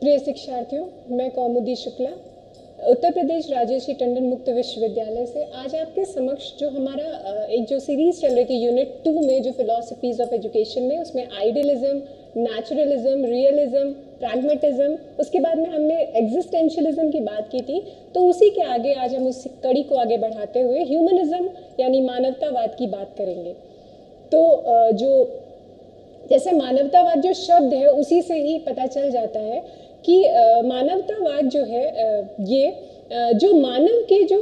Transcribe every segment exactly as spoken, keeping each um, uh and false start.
प्रिय शिक्षार्थियों, मैं कौमुदी शुक्ला उत्तर प्रदेश राजर्षि टंडन मुक्त विश्वविद्यालय से आज आपके समक्ष जो हमारा एक जो सीरीज चल रही थी यूनिट टू में जो फिलॉसफीज ऑफ एजुकेशन में, उसमें आइडियलिज्म, नेचुरलिज्म, रियलिज्म, प्रैग्मेटिज्म, उसके बाद में हमने एग्जिस्टेंशियलिज्म की बात की थी। तो उसी के आगे आज हम उस कड़ी को आगे बढ़ाते हुए ह्यूमनिज्म यानी मानवतावाद की बात करेंगे। तो जो जैसे मानवतावाद जो शब्द है उसी से ही पता चल जाता है कि मानवतावाद जो है ये जो मानव के जो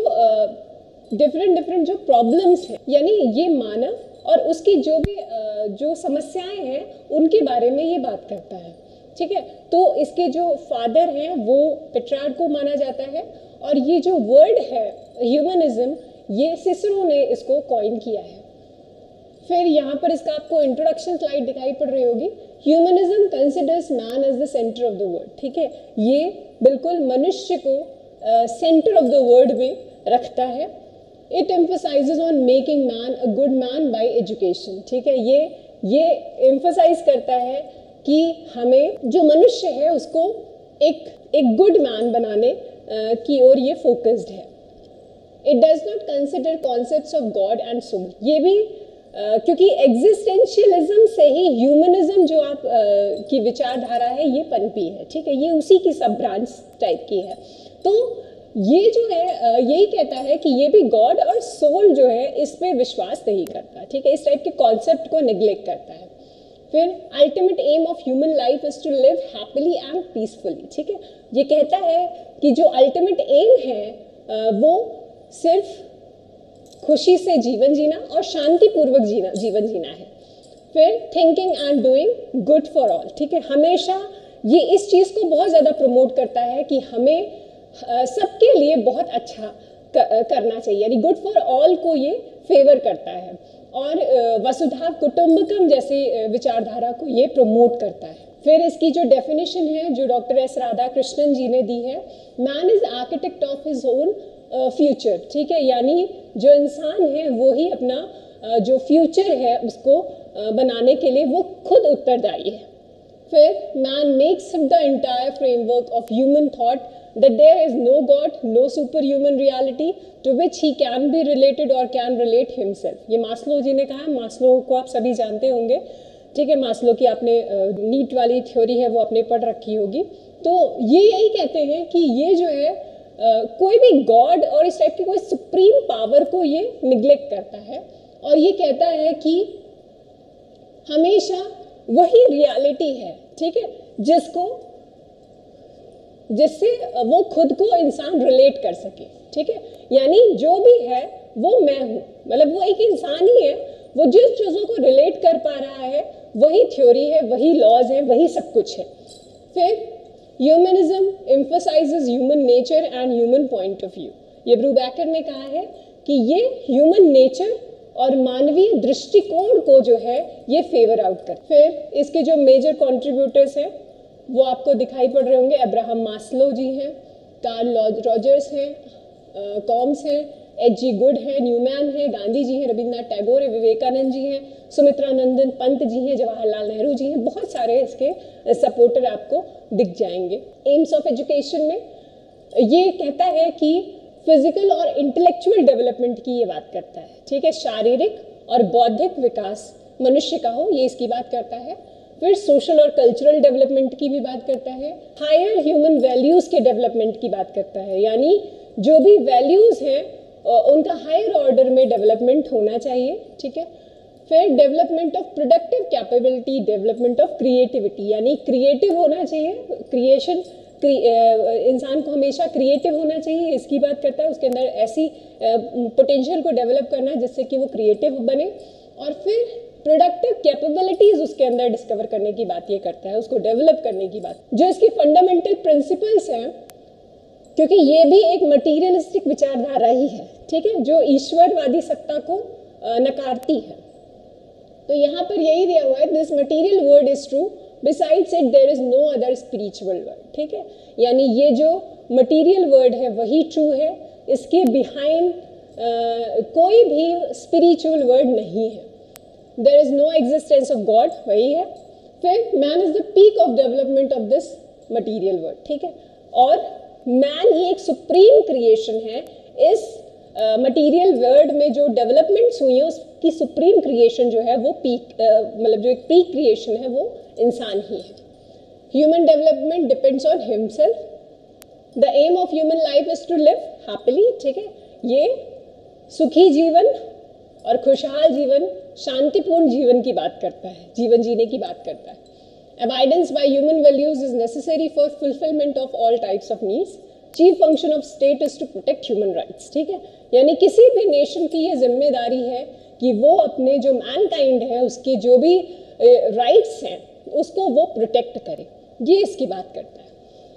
डिफरेंट डिफरेंट जो प्रॉब्लम्स हैं, यानी ये मानव और उसकी जो भी जो समस्याएं हैं उनके बारे में ये बात करता है। ठीक है, तो इसके जो फादर हैं वो पेट्रार्क को माना जाता है और ये जो वर्ड है ह्यूमनिज्म, ये सिसरो ने इसको कॉइन किया है। फिर यहाँ पर इसका आपको इंट्रोडक्शन स्लाइड दिखाई पड़ रही होगी। Humanism considers man as the centre of the world. ठीक है, ये बिल्कुल मनुष्य को सेंटर ऑफ द वर्ल्ड में रखता है। It emphasises on making man a good man by education. ठीक है, ये ये एम्फसाइज करता है कि हमें जो मनुष्य है उसको एक एक गुड मैन बनाने uh, की ओर ये फोकस्ड है। It does not consider concepts of God and soul. ये भी Uh, क्योंकि एग्जिस्टेंशियलिज्म से ही ह्यूमनिज्म जो आप uh, की विचारधारा है ये पनपी है। ठीक है, ये उसी की सब ब्रांच टाइप की है। तो ये जो है uh, यही कहता है कि ये भी गॉड और सोल जो है इस पे विश्वास नहीं करता। ठीक है, इस टाइप के कॉन्सेप्ट को निग्लेक्ट करता है। फिर ultimate aim of human life is to live happily and peacefully. ठीक है, ये कहता है कि जो अल्टीमेट एम है uh, वो सिर्फ खुशी से जीवन जीना और शांतिपूर्वक जीना जीवन जीना है। फिर thinking and doing good for all. ठीक है, हमेशा ये इस चीज़ को बहुत ज़्यादा प्रमोट करता है कि हमें सबके लिए बहुत अच्छा करना चाहिए, यानी गुड फॉर ऑल को ये फेवर करता है। और वसुधैव कुटुंबकम जैसी विचारधारा को ये प्रमोट करता है। फिर इसकी जो डेफिनेशन है जो डॉक्टर एस राधाकृष्णन जी ने दी है, man is architect of his own future. ठीक है, यानी जो इंसान है वो ही अपना uh, जो फ्यूचर है उसको uh, बनाने के लिए वो खुद उत्तरदायी है। फिर man makes the entire framework of human thought that there is no God, no super human reality to which he can be related और कैन रिलेट हिमसेल्फ। ये मास्लो जी ने कहा। मास्लो को आप सभी जानते होंगे। ठीक है, मास्लो की आपने नीट uh, वाली थ्योरी है वो आपने पढ़ रखी होगी। तो ये यही कहते हैं कि ये जो है Uh, कोई भी गॉड और इस टाइप की कोई सुप्रीम पावर को ये निग्लेक्ट करता है और ये कहता है कि हमेशा वही रियलिटी है। ठीक है, जिसको जिससे वो खुद को इंसान रिलेट कर सके। ठीक है, यानी जो भी है वो मैं हूँ, मतलब वो एक इंसान ही है। वो जिस चीज़ों को रिलेट कर पा रहा है वही थ्योरी है, वही लॉज है, वही सब कुछ है। फिर humanism emphasizes human nature and human point of view. ये ब्रूबैकर ने कहा है कि ये ह्यूमन नेचर और मानवीय दृष्टिकोण को जो है ये फेवर आउट कर। फिर इसके जो मेजर कंट्रीब्यूटर्स हैं वो आपको दिखाई पड़ रहे होंगे। अब्राहम मास्लो जी हैं, कार्ल रॉजर्स हैं, कॉम्स हैं, एच जी गुड है, न्यूमैन है, गांधी जी हैं, रविन्द्रनाथ टैगोर है, विवेकानंद जी हैं, सुमित्रानंदन पंत जी हैं, जवाहरलाल नेहरू जी हैं। बहुत सारे इसके सपोर्टर आपको दिख जाएंगे। एम्स ऑफ एजुकेशन में ये कहता है कि फिजिकल और इंटेलेक्चुअल डेवलपमेंट की ये बात करता है। ठीक है, शारीरिक और बौद्धिक विकास मनुष्य का हो, ये इसकी बात करता है। फिर सोशल और कल्चरल डेवलपमेंट की भी बात करता है। हायर ह्यूमन वैल्यूज़ के डेवलपमेंट की बात करता है, यानी जो भी वैल्यूज़ हैं उनका हायर ऑर्डर में डेवलपमेंट होना चाहिए। ठीक है, फिर development of productive capability, development of creativity, यानी क्रिएटिव होना चाहिए। क्रिएशन इंसान को हमेशा क्रिएटिव होना चाहिए, इसकी बात करता है। उसके अंदर ऐसी पोटेंशियल को डेवलप करना जिससे कि वो क्रिएटिव बने। और फिर प्रोडक्टिव कैपेबिलिटीज उसके अंदर डिस्कवर करने की बात ये करता है, उसको डेवलप करने की बात। जो इसकी फंडामेंटल प्रिंसिपल्स हैं, क्योंकि ये भी एक मटीरियलिस्टिक विचारधारा ही है। ठीक है, जो ईश्वरवादी सत्ता को नकारती है। तो यहाँ पर यही दिया हुआ है, this material world is true, besides it there is no other spiritual world. ठीक है, यानी ये जो मटीरियल वर्ल्ड है वही ट्रू है, इसके बिहाइंड कोई भी स्पिरिचुअल वर्ल्ड नहीं है। There is no existence of God, वही है। फिर man is the peak of development of this material world, ठीक है। और मैन ही एक सुप्रीम क्रिएशन है। इस मटीरियल uh, वर्ल्ड में जो डेवलपमेंट्स हुई हैं उसकी सुप्रीम क्रिएशन जो है वो पीक uh, मतलब जो एक पीक क्रिएशन है वो इंसान ही है। Human development depends on himself. The aim of human life is to live happily, ठीक है। ये सुखी जीवन और खुशहाल जीवन, शांतिपूर्ण जीवन की बात करता है, जीवन जीने की बात करता है। Abidance by human values is necessary for fulfillment of all types of needs. Chief function of state is to protect human rights, ठीक है। यानी किसी भी नेशन की ये जिम्मेदारी है कि वो अपने जो मैनकाइंड है उसके जो भी राइट्स uh, हैं उसको वो प्रोटेक्ट करे, ये इसकी बात करता है।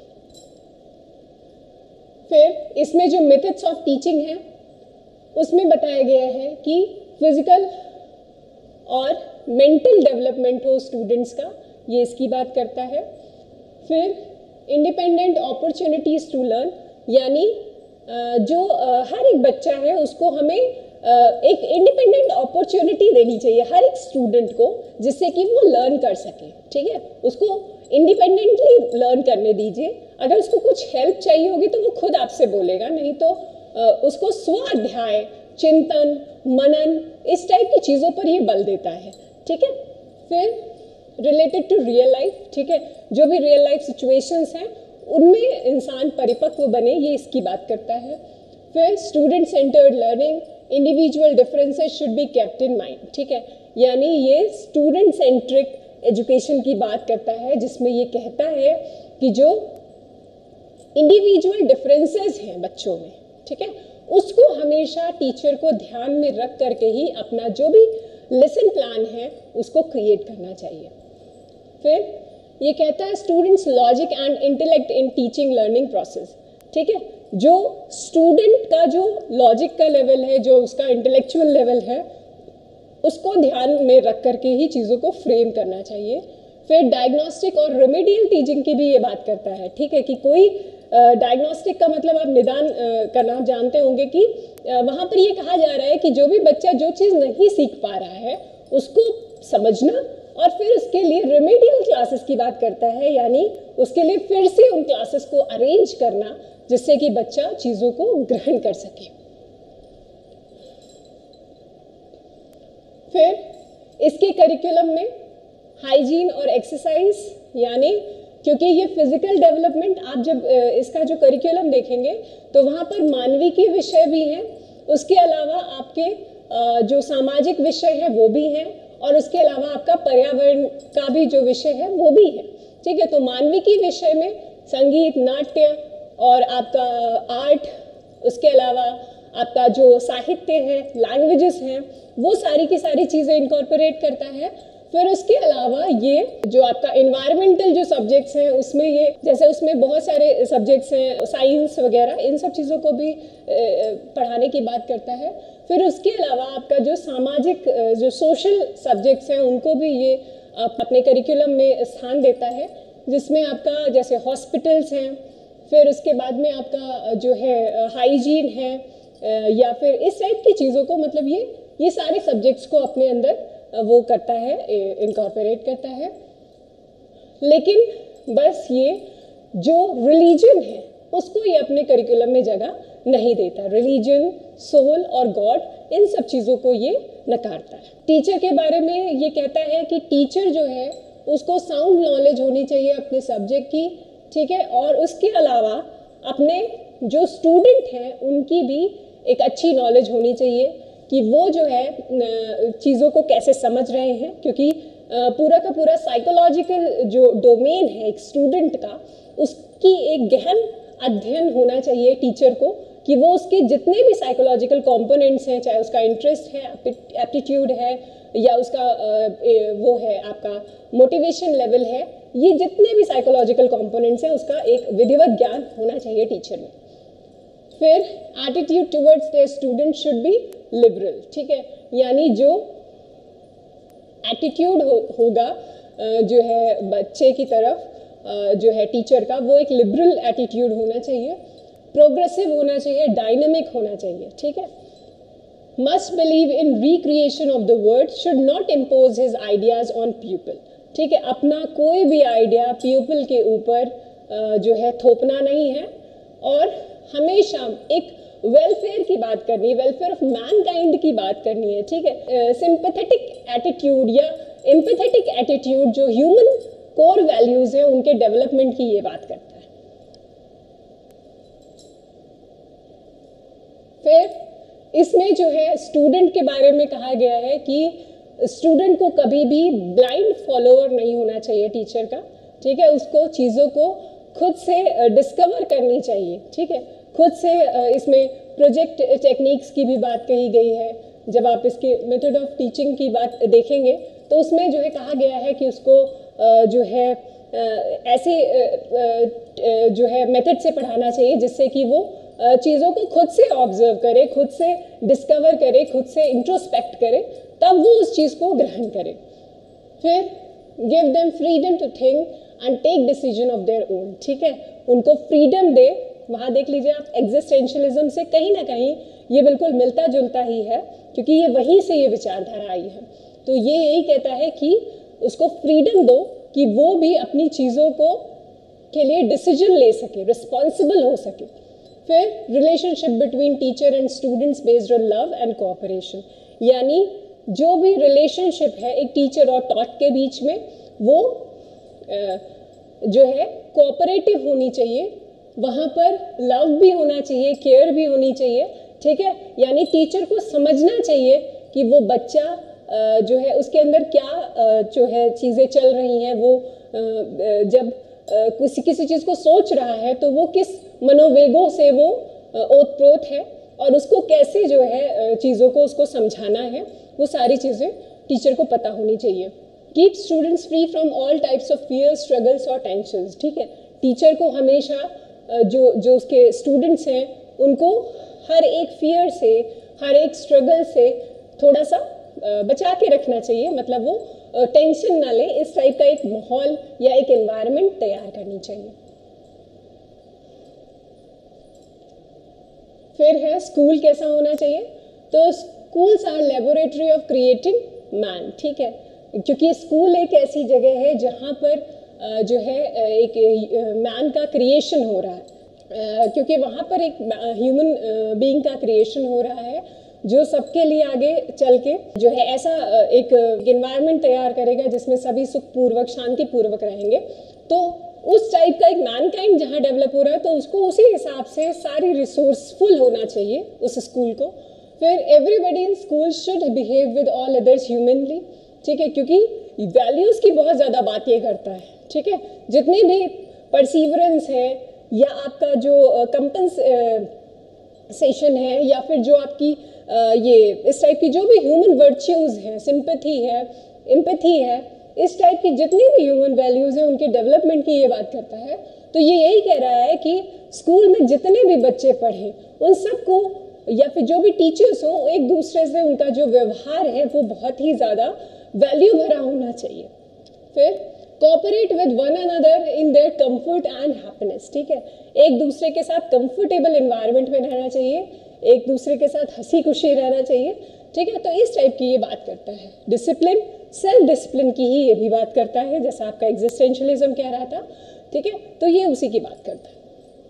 फिर इसमें जो मेथड्स ऑफ टीचिंग है उसमें बताया गया है कि फिजिकल और मेंटल डेवलपमेंट हो स्टूडेंट्स का, ये इसकी बात करता है। फिर इंडिपेंडेंट अपॉर्चुनिटीज़ टू लर्न, यानी जो हर एक बच्चा है उसको हमें एक इंडिपेंडेंट अपॉर्चुनिटी देनी चाहिए हर एक स्टूडेंट को, जिससे कि वो लर्न कर सके, ठीक है। उसको इंडिपेंडेंटली लर्न करने दीजिए। अगर उसको कुछ हेल्प चाहिए होगी तो वो खुद आपसे बोलेगा, नहीं तो उसको स्वाध्याय, चिंतन, मनन, इस टाइप की चीज़ों पर ये बल देता है, ठीक है। फिर रिलेटेड टू रियल लाइफ, ठीक है, जो भी रियल लाइफ सिचुएशंस हैं उनमें इंसान परिपक्व बने, ये इसकी बात करता है। फिर student centred learning, individual differences should be kept in mind, ठीक है। यानी ये स्टूडेंट सेंट्रिक एजुकेशन की बात करता है, जिसमें ये कहता है कि जो इंडिविजुअल डिफरेंसेस हैं बच्चों में, ठीक है, उसको हमेशा टीचर को ध्यान में रख करके ही अपना जो भी लेसन प्लान है उसको क्रिएट करना चाहिए। फिर ये कहता है students logic and intellect in teaching learning process, ठीक है। जो स्टूडेंट का जो लॉजिक का लेवल है, जो उसका इंटेलेक्चुअल लेवल है, उसको ध्यान में रख करके ही चीज़ों को फ्रेम करना चाहिए। फिर डायग्नोस्टिक और रेमेडियल टीचिंग की भी ये बात करता है, ठीक है, कि कोई डायग्नोस्टिक का मतलब आप निदान का नाम जानते होंगे कि वहाँ पर ये कहा जा रहा है कि जो भी बच्चा जो चीज़ नहीं सीख पा रहा है उसको समझना, और फिर उसके लिए रेमेडियल क्लासेस की बात करता है, यानी उसके लिए फिर से उन क्लासेस को अरेंज करना जिससे कि बच्चा चीज़ों को ग्रहण कर सके। फिर इसके करिकुलम में हाइजीन और एक्सरसाइज, यानी क्योंकि ये फिजिकल डेवलपमेंट, आप जब इसका जो करिकुलम देखेंगे तो वहाँ पर मानवीय के विषय भी हैं, उसके अलावा आपके जो सामाजिक विषय है वो भी हैं, और उसके अलावा आपका पर्यावरण का भी जो विषय है वो भी है, ठीक है। तो मानवीय के विषय में संगीत, नाट्य और आपका आर्ट, उसके अलावा आपका जो साहित्य है, लैंग्वेजेस हैं, वो सारी की सारी चीज़ें इनकॉर्पोरेट करता है। फिर उसके अलावा ये जो आपका इन्वायरमेंटल जो सब्जेक्ट्स हैं उसमें ये, जैसे उसमें बहुत सारे सब्जेक्ट्स हैं, साइंस वगैरह, इन सब चीज़ों को भी पढ़ाने की बात करता है। फिर उसके अलावा आपका जो सामाजिक जो सोशल सब्जेक्ट्स हैं उनको भी ये अपने करिकुलम में स्थान देता है, जिसमें आपका जैसे हॉस्पिटल्स हैं, फिर उसके बाद में आपका जो है हाइजीन है, या फिर इस टाइप की चीज़ों को, मतलब ये ये सारे सब्जेक्ट्स को अपने अंदर वो करता है, इनकॉर्पोरेट करता है। लेकिन बस ये जो रिलीजन है उसको ये अपने करिकुलम में जगह नहीं देता। रिलीजन, सोल और गॉड, इन सब चीज़ों को ये नकारता है। टीचर के बारे में ये कहता है कि टीचर जो है उसको साउंड नॉलेज होनी चाहिए अपने सब्जेक्ट की, ठीक है, और उसके अलावा अपने जो स्टूडेंट हैं उनकी भी एक अच्छी नॉलेज होनी चाहिए कि वो जो है चीज़ों को कैसे समझ रहे हैं, क्योंकि पूरा का पूरा साइकोलॉजिकल जो डोमेन है एक स्टूडेंट का, उसकी एक गहन अध्ययन होना चाहिए टीचर को, कि वो उसके जितने भी साइकोलॉजिकल कंपोनेंट्स हैं, चाहे उसका इंटरेस्ट है, एप्टीट्यूड है, या उसका वो है आपका मोटिवेशन लेवल है, ये जितने भी साइकोलॉजिकल कंपोनेंट्स हैं उसका एक विधिवत ज्ञान होना चाहिए टीचर में। फिर attitude towards the student should be liberal, ठीक है, यानी जो एटीट्यूड हो, होगा जो है बच्चे की तरफ जो है टीचर का, वो एक लिबरल एटीट्यूड होना चाहिए, प्रोग्रेसिव होना चाहिए, डायनामिक होना चाहिए, ठीक है। Must believe in recreation of the word, should not impose his ideas on people, ठीक है। अपना कोई भी आइडिया पीपल के ऊपर जो है थोपना नहीं है और हमेशा एक वेलफेयर की बात करनी है, वेलफेयर ऑफ मैनकाइंड की बात करनी है, ठीक है। सिंपैथेटिक एटीट्यूड या एम्पैथेटिक एटीट्यूड जो ह्यूमन कोर वैल्यूज है उनके डेवलपमेंट की ये बात करता है। फिर इसमें जो है स्टूडेंट के बारे में कहा गया है कि स्टूडेंट को कभी भी ब्लाइंड फॉलोअर नहीं होना चाहिए टीचर का, ठीक है। उसको चीज़ों को खुद से डिस्कवर करनी चाहिए, ठीक है। खुद से इसमें प्रोजेक्ट टेक्निक्स की भी बात कही गई है। जब आप इसके मेथड ऑफ टीचिंग की बात देखेंगे तो उसमें जो है कहा गया है कि उसको जो है ऐसे जो है मेथड से पढ़ाना चाहिए जिससे कि वो चीज़ों को खुद से ऑब्जर्व करे, खुद से डिस्कवर करे, खुद से इंट्रोस्पेक्ट करे, तब वो उस चीज़ को ग्रहण करे। फिर give them freedom to think and take decision of their own, ठीक है। उनको फ्रीडम दे। वहाँ देख लीजिए आप एग्जिस्टेंशियलिज्म से कहीं ना कहीं ये बिल्कुल मिलता जुलता ही है, क्योंकि ये वहीं से ये विचारधारा आई है। तो ये यही कहता है कि उसको फ्रीडम दो कि वो भी अपनी चीज़ों को के लिए डिसीजन ले सके, रिस्पॉन्सिबल हो सके। फिर relationship between teacher and students based on love and cooperation, यानी जो भी रिलेशनशिप है एक टीचर और टॉट के बीच में वो जो है कोऑपरेटिव होनी चाहिए। वहाँ पर लव भी होना चाहिए, केयर भी होनी चाहिए, ठीक है। यानी टीचर को समझना चाहिए कि वो बच्चा जो है उसके अंदर क्या जो है चीज़ें चल रही हैं, वो जब किसी किसी चीज़ को सोच रहा है तो वो किस मनोवेगों से वो ओतप्रोत है और उसको कैसे जो है चीज़ों को उसको समझाना है, वो सारी चीज़ें टीचर को पता होनी चाहिए। Keep students free from all types of fear, struggles और टेंशंस, ठीक है। टीचर को हमेशा जो जो उसके स्टूडेंट्स हैं उनको हर एक फियर से, हर एक स्ट्रगल से थोड़ा सा बचा के रखना चाहिए, मतलब वो टेंशन ना ले। इस टाइप का एक माहौल या एक एनवायरनमेंट तैयार करनी चाहिए। फिर है स्कूल कैसा होना चाहिए। तो schools are laboratory of creating man, ठीक है। क्योंकि स्कूल एक ऐसी जगह है जहाँ पर जो है एक मैन का क्रिएशन हो रहा है, क्योंकि वहाँ पर एक ह्यूमन बीइंग का क्रिएशन हो रहा है जो सबके लिए आगे चल के जो है ऐसा एक एनवायरनमेंट तैयार करेगा जिसमें सभी सुखपूर्वक, शांतिपूर्वक रहेंगे। तो उस टाइप का एक मैनकाइंड जहाँ डेवलप हो रहा है तो उसको उसी हिसाब से सारी रिसोर्सफुल होना चाहिए उस स्कूल को। फिर everybody in school should behave with all others humanly, ठीक है। क्योंकि वैल्यूज़ की बहुत ज़्यादा बात ये करता है, ठीक है। जितनी भी परसीवरेंस है या आपका जो कंपनसेशन है या फिर जो आपकी Uh, ये इस टाइप की जो भी ह्यूमन वर्च्यूज़ हैं, सिंपैथी है, एम्पैथी है, इस टाइप की जितनी भी ह्यूमन वैल्यूज़ हैं उनके डेवलपमेंट की ये बात करता है। तो ये यही कह रहा है कि स्कूल में जितने भी बच्चे पढ़ें उन सबको या फिर जो भी टीचर्स हों, एक दूसरे से उनका जो व्यवहार है वो बहुत ही ज़्यादा वैल्यू भरा होना चाहिए। फिर cooperate with one another in their comfort and happiness, ठीक है। एक दूसरे के साथ कंफर्टेबल एनवायरनमेंट में रहना चाहिए, एक दूसरे के साथ हंसी खुशी रहना चाहिए, ठीक है। तो इस टाइप की ये बात करता है। डिसिप्लिन, सेल्फ डिसिप्लिन की ही ये भी बात करता है, जैसा आपका एग्जिस्टेंशियलिज्म कह रहा था, ठीक है। तो ये उसी की बात करता है।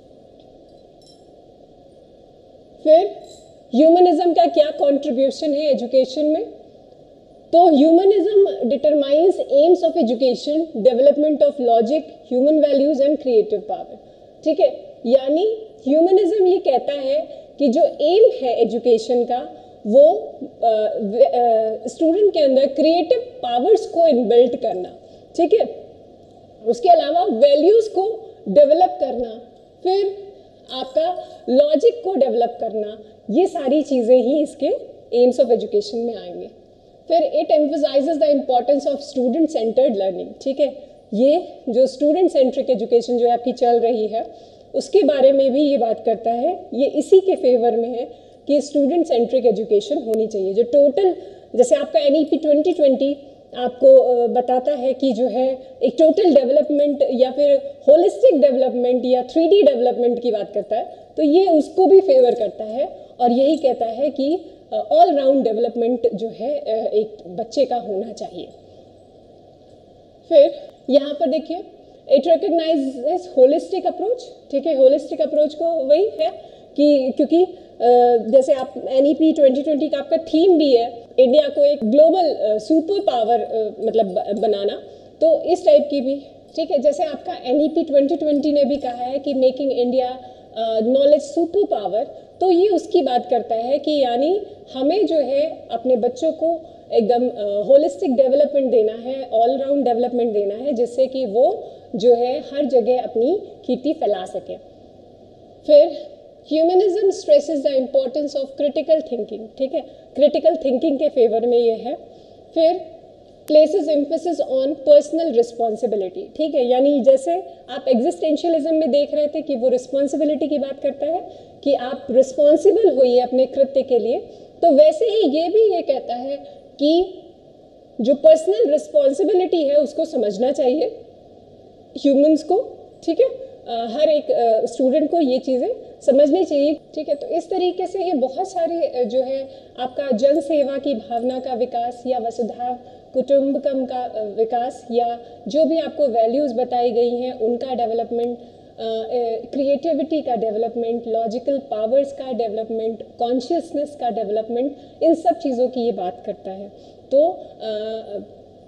फिर ह्यूमनिज्म का क्या कंट्रीब्यूशन है एजुकेशन में। तो humanism determines aims of education, development of logic, human values and creative power, ठीक है। यानी ह्यूमनिज्म ये कहता है कि जो एम है एजुकेशन का वो स्टूडेंट के अंदर क्रिएटिव पावर्स को इनबिल्ट करना, ठीक है। उसके अलावा वैल्यूज़ को डेवलप करना, फिर आपका लॉजिक को डेवलप करना, ये सारी चीज़ें ही इसके एम्स ऑफ एजुकेशन में आएंगे। फिर it emphasizes the importance of student centred learning, ठीक है। ये जो स्टूडेंट सेंट्रिक एजुकेशन जो आपकी चल रही है उसके बारे में भी ये बात करता है। ये इसी के फेवर में है कि स्टूडेंट सेंट्रिक एजुकेशन होनी चाहिए। जो टोटल, जैसे आपका N E P twenty twenty आपको बताता है कि जो है एक टोटल डेवलपमेंट या फिर होलिस्टिक डेवलपमेंट या थ्री डी डेवलपमेंट की बात करता है, तो ये उसको भी फेवर करता है और यही कहता है कि ऑल राउंड डेवलपमेंट जो है एक बच्चे का होना चाहिए। फिर यहाँ पर देखिए इट रिकग्नाइजेस होलिस्टिक अप्रोच, ठीक है, होलिस्टिक अप्रोच को वही है कि क्योंकि Uh, जैसे आप N E P twenty twenty का आपका थीम भी है इंडिया को एक ग्लोबल सुपर पावर मतलब बनाना, तो इस टाइप की भी, ठीक है। जैसे आपका N E P twenty twenty ने भी कहा है कि making India knowledge super power, तो ये उसकी बात करता है कि यानी हमें जो है अपने बच्चों को एकदम होलिस्टिक uh, डेवलपमेंट देना है, ऑल राउंड डेवलपमेंट देना है, जिससे कि वो जो है हर जगह अपनी कीर्ति फैला सके। फिर humanism stresses the importance of critical thinking, ठीक है, क्रिटिकल थिंकिंग के फेवर में ये है। फिर places emphasis on personal responsibility, ठीक है, यानी जैसे आप एग्जिस्टेंशियलिज्म में देख रहे थे कि वो रिस्पॉन्सिबिलिटी की बात करता है कि आप रिस्पॉन्सिबल होइए अपने कृत्य के लिए, तो वैसे ही ये भी ये कहता है कि जो पर्सनल रिस्पॉन्सिबिलिटी है उसको समझना चाहिए ह्यूमंस को, ठीक है, uh, हर एक स्टूडेंट uh, को ये चीज़ें समझनी चाहिए, ठीक है। तो इस तरीके से ये बहुत सारे जो है आपका जन सेवा की भावना का विकास या वसुधा कुटुंबकम का विकास या जो भी आपको वैल्यूज़ बताई गई हैं उनका डेवलपमेंट, क्रिएटिविटी का डेवलपमेंट, लॉजिकल पावर्स का डेवलपमेंट, कॉन्शियसनेस का डेवलपमेंट, इन सब चीज़ों की ये बात करता है। तो आ,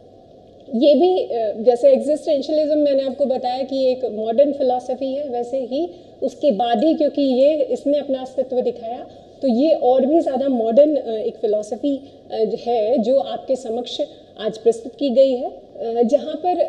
ये भी जैसे एग्जिस्टेंशियलिज्म मैंने आपको बताया कि एक मॉडर्न फिलॉसफी है, वैसे ही उसके बाद ही क्योंकि ये इसने अपना अस्तित्व दिखाया तो ये और भी ज़्यादा मॉडर्न एक फिलॉसफी है जो आपके समक्ष आज प्रस्तुत की गई है, जहाँ पर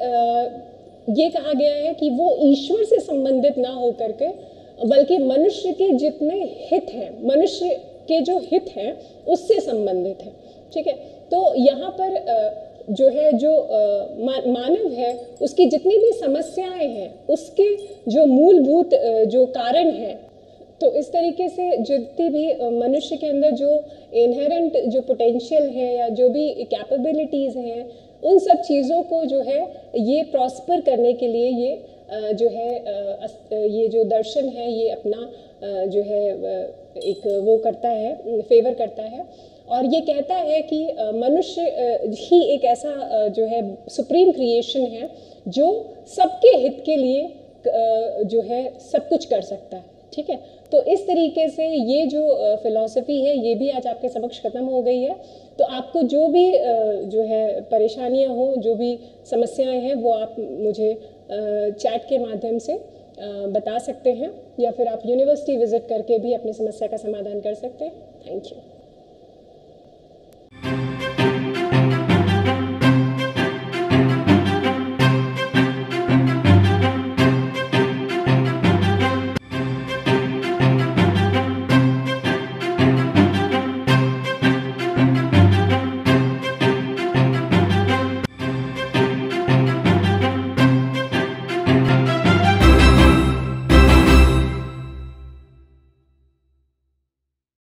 ये कहा गया है कि वो ईश्वर से संबंधित ना हो करके बल्कि मनुष्य के जितने हित हैं, मनुष्य के जो हित हैं उससे संबंधित है, ठीक है। तो यहाँ पर जो है जो मा, मानव है उसकी जितनी भी समस्याएं हैं उसके जो मूलभूत जो कारण हैं, तो इस तरीके से जितनी भी मनुष्य के अंदर जो इनहेरेंट जो पोटेंशियल है या जो भी कैपेबिलिटीज़ हैं उन सब चीज़ों को जो है ये प्रॉस्पर करने के लिए ये जो है ये जो दर्शन है ये अपना जो है एक वो करता है, फेवर करता है और ये कहता है कि मनुष्य ही एक ऐसा जो है सुप्रीम क्रिएशन है जो सबके हित के लिए जो है सब कुछ कर सकता है, ठीक है। तो इस तरीके से ये जो फिलॉसफी है ये भी आज आपके समक्ष ख़त्म हो गई है। तो आपको जो भी जो है परेशानियां हो, जो भी समस्याएं हैं वो आप मुझे चैट के माध्यम से बता सकते हैं या फिर आप यूनिवर्सिटी विजिट करके भी अपनी समस्या का समाधान कर सकते हैं। Thank you.